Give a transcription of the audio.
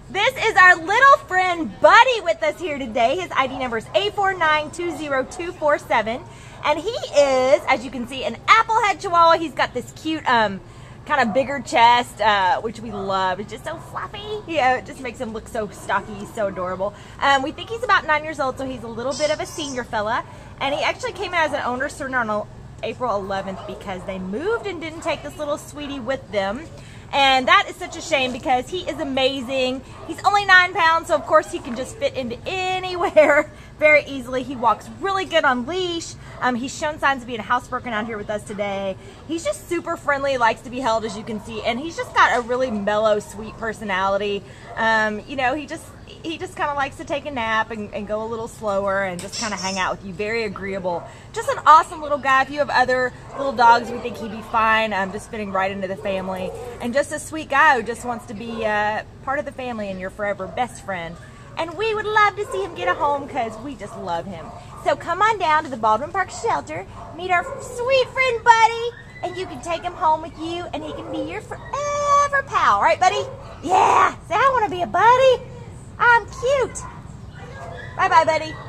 This is our little friend Buddy with us here today. His ID number is A4920247. And he is, as you can see, an applehead Chihuahua. He's got this cute, kind of bigger chest, which we love. It's just so fluffy. Yeah, it just makes him look so stocky. He's so adorable. We think he's about 9 years old, so he's a little bit of a senior fella. And he actually came out as an owner surrender on April 11th because they moved and didn't take this little sweetie with them. And that is such a shame because he is amazing. He's only 9 pounds, so of course he can just fit into anywhere very easily. He walks really good on leash. He's shown signs of being housebroken out here with us today. He's just super friendly, likes to be held, as you can see, and he's just got a really mellow, sweet personality. You know, he just kind of likes to take a nap and go a little slower and just kind of hang out with you. Very agreeable. Just an awesome little guy. If you have other little dogs, we think he'd be fine. Just fitting right into the family. And just a sweet guy who just wants to be part of the family and your forever best friend. And we would love to see him get a home because we just love him. So come on down to the Baldwin Park shelter, meet our sweet friend Buddy, and you can take him home with you and he can be your forever pal. Right, Buddy? Yeah. Say, I want to be a buddy. I'm cute. Bye-bye, Buddy.